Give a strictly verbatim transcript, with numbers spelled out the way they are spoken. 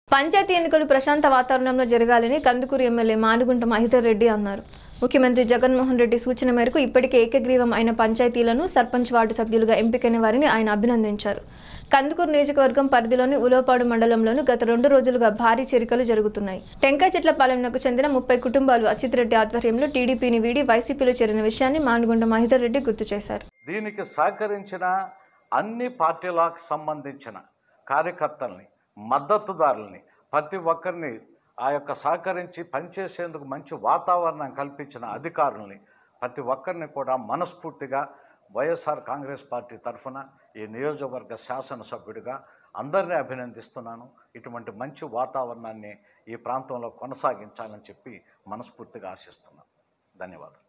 పంచాయతీ ఎన్నికలు ప్రశాంత వాతావరణంలో జరగాలని కందుకూరు ఎమ్మెల్యే మానుగుంట మహిధర్ రెడ్డి అన్నారు. ముఖ్యమంత్రి జగన్మోహన్ రెడ్డి సూచన మేరకు ఇప్పటికే ఏకగ్రీవం అయిన పంచాయతీలను సర్పంచ్ వార్డు సభ్యులుగా ఎంపికైన వారిని ఆయన అభినందించారు. కందుకూరు నియోజకవర్గం పరిధిలోని ఉలవపాడు మండలంలోనూ గత రెండు రోజులుగా భారీ చేరికలు జరుగుతున్నాయి. టెంకాచెట్లపాలెంకు చెందిన ముప్పై కుటుంబాలు అచిత్ రెడ్డి ఆధ్వర్యంలో టీడీపీని వీడి వైసీపీలో చేరిన విషయాన్ని మానుగుంట మహిధర్ రెడ్డి గుర్తు చేశారు. దీనికి సహకరించిన అన్ని పార్టీలకు సంబంధించిన కార్యకర్తల్ని, మద్దతుదారుల్ని, ప్రతి ఒక్కరిని ఆ యొక్క సహకరించి పనిచేసేందుకు మంచి వాతావరణం కల్పించిన అధికారుల్ని ప్రతి ఒక్కరిని కూడా మనస్ఫూర్తిగా వైఎస్ఆర్ కాంగ్రెస్ పార్టీ తరఫున ఈ నియోజకవర్గ శాసనసభ్యుడిగా అందరినీ అభినందిస్తున్నాను. ఇటువంటి మంచి వాతావరణాన్ని ఈ ప్రాంతంలో కొనసాగించాలని చెప్పి మనస్ఫూర్తిగా ఆశిస్తున్నాను. ధన్యవాదాలు.